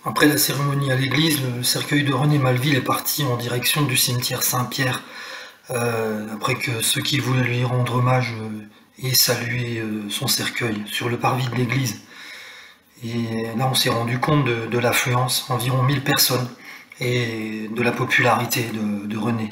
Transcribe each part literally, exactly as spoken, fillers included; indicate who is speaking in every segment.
Speaker 1: Après la cérémonie à l'église, le cercueil de René Maleville est parti en direction du cimetière Saint-Pierre, euh, après que ceux qui voulaient lui rendre hommage euh, aient salué euh, son cercueil sur le parvis de l'église. Et là, on s'est rendu compte de, de l'affluence, environ mille personnes, et de la popularité de, de René.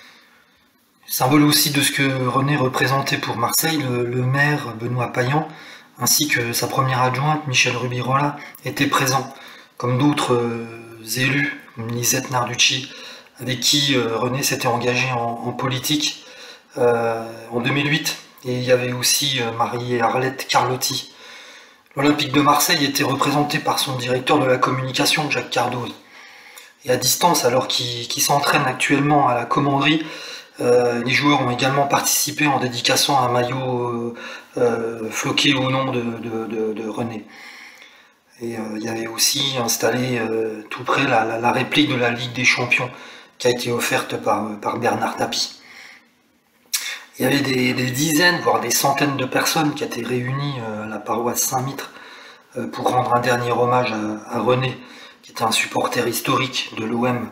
Speaker 1: Symbole aussi de ce que René représentait pour Marseille, le, le maire Benoît Payan, ainsi que sa première adjointe Michèle Rubirola, étaient présents, comme d'autres euh, élus, comme Lisette Narducci, avec qui euh, René s'était engagé en, en politique euh, en deux mille huit. Et il y avait aussi euh, Marie-Arlette Carlotti. L'Olympique de Marseille était représenté par son directeur de la communication, Jacques Cardoz. Et à distance, alors qu'il qu'il s'entraîne actuellement à la commanderie, euh, les joueurs ont également participé en dédicaçant un maillot euh, euh, floqué au nom de, de, de, de René. Et euh, il y avait aussi installé euh, tout près la, la, la réplique de la Ligue des Champions qui a été offerte par, par Bernard Tapie. Il y avait des, des dizaines, voire des centaines de personnes qui étaient réunies euh, à la paroisse Saint-Mitre euh, pour rendre un dernier hommage à, à René, qui était un supporter historique de l'O M.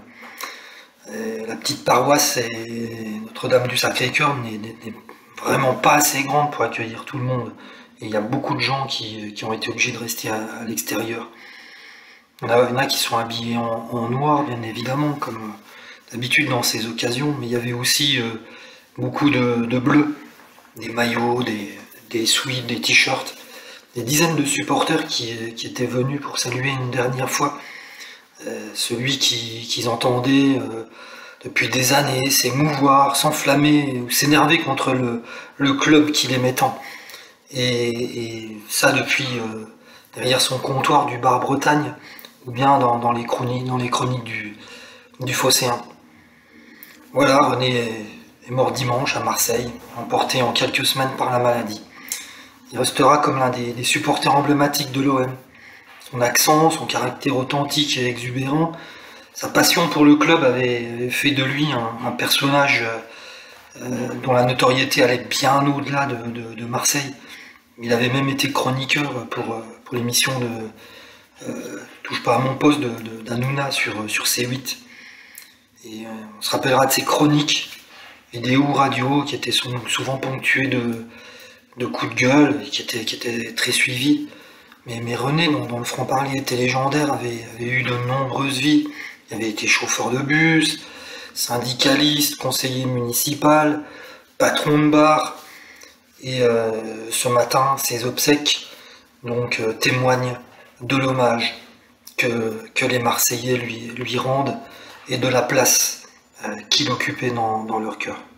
Speaker 1: La petite paroisse Notre-Dame du Sacré-Cœur n'est vraiment pas assez grande pour accueillir tout le monde. Et il y a beaucoup de gens qui, qui ont été obligés de rester à, à l'extérieur. Il y en a qui sont habillés en, en noir, bien évidemment, comme d'habitude dans ces occasions, mais il y avait aussi euh, beaucoup de, de bleu, des maillots, des, des sweats, des t-shirts, des dizaines de supporters qui, qui étaient venus pour saluer une dernière fois euh, celui qu'ils qui entendaient euh, depuis des années s'émouvoir, s'enflammer ou s'énerver contre le, le club qui l'aimait tant. Et, et ça depuis euh, derrière son comptoir du bar Bretagne, ou bien dans, dans les chroniques, dans les chroniques du, du Phocéen. Voilà, René est, est mort dimanche à Marseille, emporté en quelques semaines par la maladie. Il restera comme l'un des, des supporters emblématiques de l'O M. Son accent, son caractère authentique et exubérant, sa passion pour le club avait fait de lui un, un personnage euh, dont la notoriété allait bien au-delà de, de, de Marseille. Il avait même été chroniqueur pour, pour l'émission de euh, Touche pas à mon poste de, de, d'Hanouna sur, sur C huit. Et euh, on se rappellera de ses chroniques, vidéo, radio, qui étaient souvent ponctuées de, de coups de gueule, et qui étaient, qui étaient très suivis. Mais, mais René, dont, dont le franc-parler était légendaire, avait, avait eu de nombreuses vies. Il avait été chauffeur de bus, syndicaliste, conseiller municipal, patron de bar. Et euh, ce matin, ses obsèques donc, euh, témoignent de l'hommage que, que les Marseillais lui, lui rendent et de la place euh, qu'il occupait dans, dans leur cœur.